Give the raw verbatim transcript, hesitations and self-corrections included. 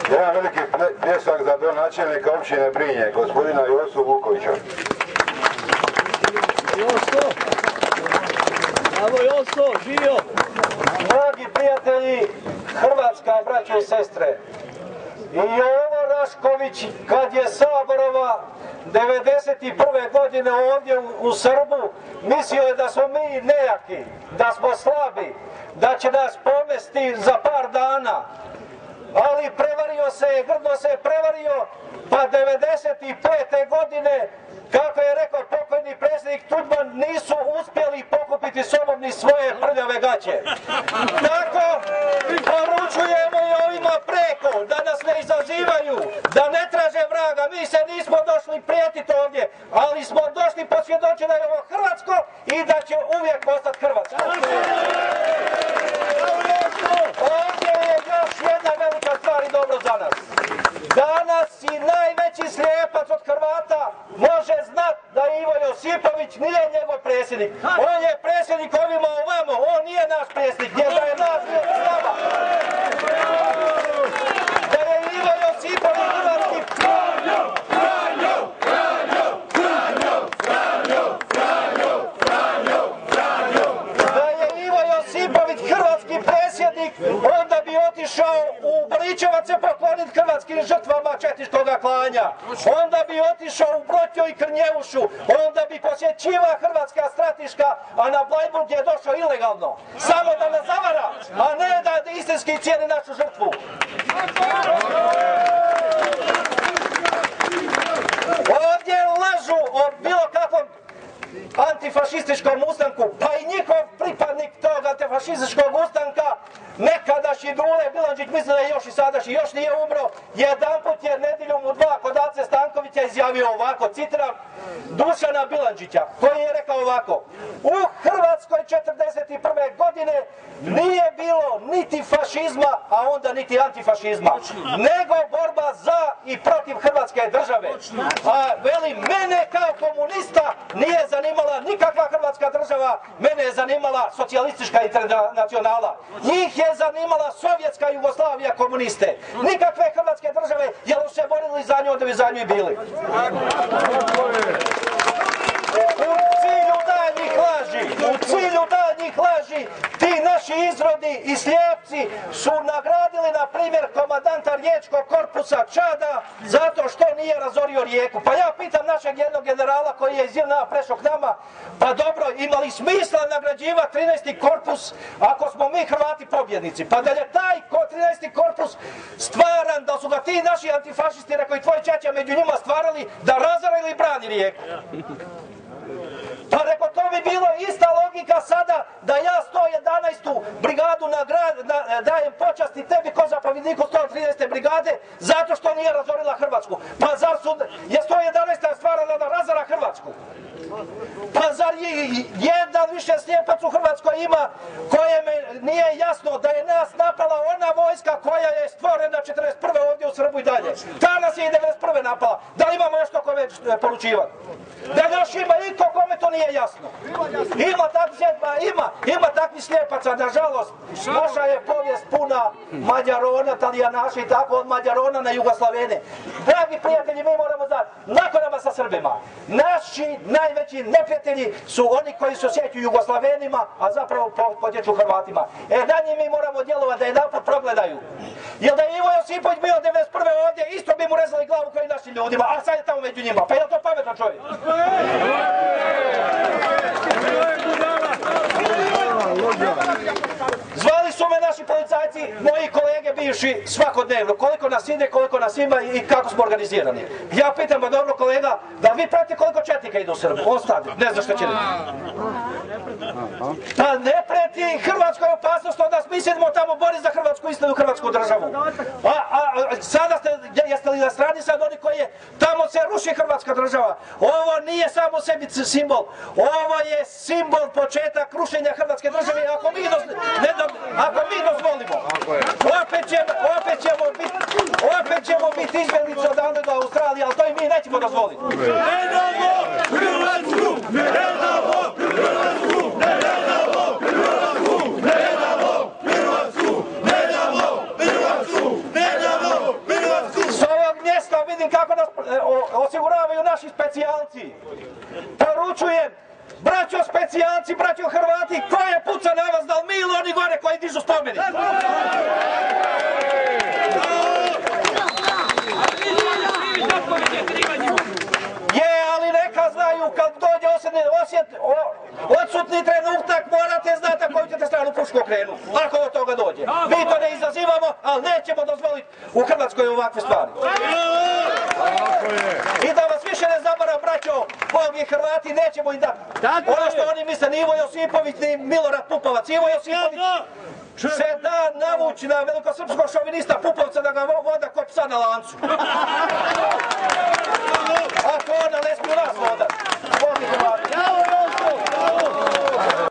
Jedan veliki pljesak za donačelnika općine Brinje, gospodina Josu Vukovića. Joso! Bravo Joso, živio! Dragi prijatelji, Hrvatska, braćo i sestre, i Jovo Rašković, kad je Saborova devedeset prve godine ovdje u, u Srbu, mislio je da smo mi nejaki, da smo slabi, da će nas pomesti za par dana. Ali prevario se, grdo se prevario, pa devedeset pete godine, kako je rekao pokojni predsjednik Tuđman, nisu uspjeli pokupiti sobom ni svoje prljave gaće. Tako poručujemo i ovima preko, da nas ne izazivaju, da ne traže vraga. Mi se nismo došli prijetiti ovdje, ali smo došli posvjedočiti da je ovo hrvatsko i da će uvijek ostati hrvatsko. Ovdje je još jedna velika stvar i dobro za nas. Danas i najveći slijepac od Hrvata može znat da Ivo Josipović nije njegov predsjednik. On je predsjednik ovima ovamo, on nije naš predsjednik, jer da je naš bio s nama. Da je Ivo Josipović hrvatski... Franjo, Franjo, Franjo, Franjo, Franjo, Franjo, Franjo, Franjo. Da je Ivo Josipović hrvatski predsjednik, onda bi otišao u Boričevac se pokloniti hrvatskim žrtvama četničkoga klanja. Onda bi otišao u Brotjo i Krnjeušu, onda bi posjećiva hrvatska stratiška, a na Blajburg je došao ilegalno. Samo da nas zavara, a ne da istinski cijeni našu žrtvu. Ovdje lažu o bilo kakvom antifašističkom ustanku, pa i njihov pripadnik tog antifašističkog ustanka, nekadašnji Dule Bilandžić, mislim da je još i sadašnji, još nije umro, jedanput je nedjeljom u dva kod Ace Stankovića izjavio ovako, citiram Dušana Bilandžića, koji je rekao ovako: u Hrvatskoj četrdeset prve godine nije bilo niti fašizma, a onda niti antifašizma, nego borba za i protiv Hrvatske države. A veli, mene kao komunista nije zanimala nikakva Hrvatska država, mene je zanimala socijalistička internacionala. Njih je zanimala Sovjetska Jugoslavija, komuniste. Nikakve Hrvatske države, jer su se borili za nju, da bi za nju i bili. U cilju daljnjih laži, u cilju daljnjih laži, ti naši izrodi i slijepci su nagradili, na primjer, komandanta riječkog korpusa Čada zato što nije razorio Rijeku. Pa ja pitam našeg jednog generala koji je iz J N A prešao k nama, pa dobro, imali smisla nagrađivati trinaesti korpus ako smo mi Hrvati pobjednici? Pa da je taj trinaesti korpus stvaran, da su ga ti naši antifašisti, rekao i tvoj čača, među njima stvarali da razara ili brani Rijeku. Pa reko, to bi bilo ista logika sada da ja sto jedanaestu brigadu nagrad, na, dajem počasti tebi ko zapovjedniku sto trinaeste brigade zato što nije razorila Hrvatsku. Pa zar su, je sto jedanaesta stvarala da razara Hrvatsku? Pa zar je jedan više slijepac u Hrvatskoj ima kojem nije jasno da je nas napala ona vojska koja je stvorena četrdeset prve ovdje u Srbu i dalje. Ta nas je i devedeset prve napala. Da li imamo još to kome poručivati? Da još ima iko kome to nije jasno? Ima takvih slijepaca, ima, ima takvih slijepaca, nažalost. Naša je povijest puna Mađarona, Talijanaša i tako, od Mađarona na Jugoslavene. Dragi prijatelji, mi moramo znati, nakon nama sa Srbima, naši najveći neprijatelji su oni koji se osjećaju Jugoslavenima, a zapravo potječu Hrvatima. E, na njih mi moramo djelovati da jedanput progledaju. Jer da je Ivo Josipović bio devedeset prve ovdje, isto bi mu rezali glavu kao i našim ljudima, a sad je tamo među njima. Pa je li to pametan čovjek? Zvali su me naši policajci, moji kolege bivši, svakodnevno, koliko nas ide, koliko nas ima i kako smo organizirani. Ja pitam, ba dobro kolega, da vi pratite koliko četnika ide u Srbu? On stade, ne zna što će reći. Pa ne preti Hrvatskoj opasnost, onda mi se idemo tamo boriti za Hrvatsku istinu, Hrvatsku državu. A, a, a sada ste, jeste li na strani sad oni koji je, tamo se ruši Hrvatska država. Ovo nije samo sebi simbol, ovo je simbol, početak rušenja Hrvatske države, ako mi, doz, ne do, ako mi dozvolimo. Opet ćemo, opet ćemo biti, opet ćemo biti izbjeglice odavde do Australije, ali to i mi nećemo dozvoliti. Ne damo Hrvatsku! Ne damo Hrvatsku! Ne damo Hrvatsku! Ne damo Hrvatsku! Ne damo Hrvatsku! Ne damo Hrvatsku! vidim kako nas osiguravaju naši specijalci. Poručujem, braćo specijalci, braćo Hrvati, ko je puca na vas, da li mi ili oni gore koji dižu spomenik? Je, ali neka znaju, kad dođe osjet, odsutni trenutak, morate znati na koju ćete stranu pušku okrenuti, ako od toga dođe. Mi to ne izazivamo, ali nećemo dozvoliti u Hrvatskoj ovakve stvari. I da vas više ne zabara, braćo, Bog i Hrvati, nećemo im dati. Ono što oni misle, ni Ivo Josipović, ni Milorad Pupovac. Ivo Josipović se da navući na velikosrpskog šovinista Pupovca da ga voda kod psa na lancu.